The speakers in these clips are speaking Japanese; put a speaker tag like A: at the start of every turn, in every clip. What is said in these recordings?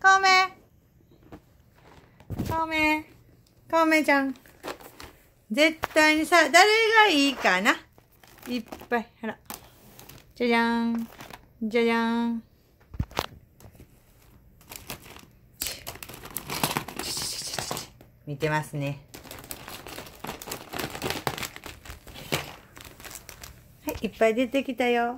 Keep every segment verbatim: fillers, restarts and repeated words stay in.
A: カメ。カメ。カメちゃん。絶対にさ、誰がいいかな。いっぱい。ほら。じゃじゃーん。じゃじゃーん。見てますね。はい、いっぱい出てきたよ。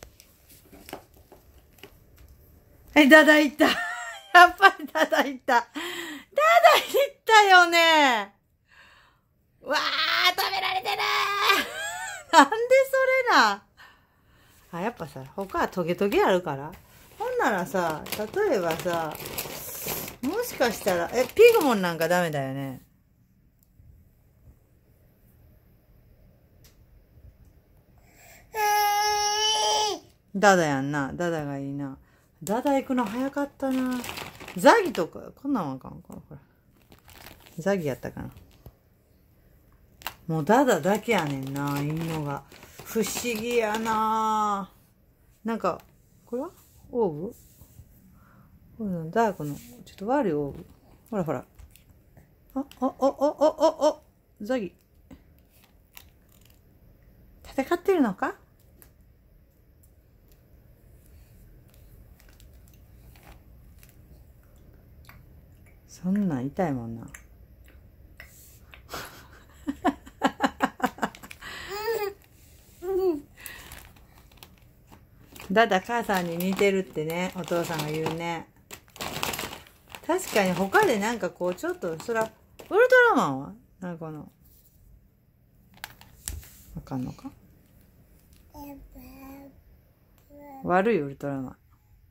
A: はい、ダダいった。やっぱりダダいった。ダダいったよね。わー、食べられてるー。なんでそれな。あ、やっぱさ、他はトゲトゲあるから。ほんならさ、例えばさ、もしかしたら、え、ピグモンなんかダメだよね。ダダやんな。ダダがいいな。ダダ行くの早かったな。ザギとか、こんなんはあかんかな。これ。ザギやったかな。もうダダだけやねんな、いいのが。不思議やな。なんか、これはオーブこれのダークの、ちょっと悪いオーブ。ほらほら。あ、お、お、お、お、お、お、ザギ。戦ってるのか？そんなん痛いもんな。だだ母さんに似てるってね、お父さんが言うね。確かに他でなんかこうちょっと、そら、ウルトラマンはなんかこの、わかんのか？悪いウルトラマン。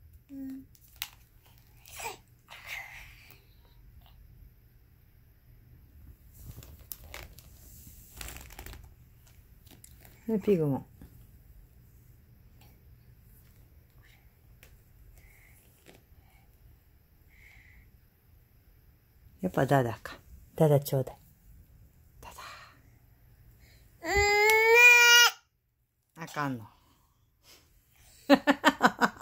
A: で、ピグモン。やっぱダダか。ダダちょうだい。ダダ。あかんの。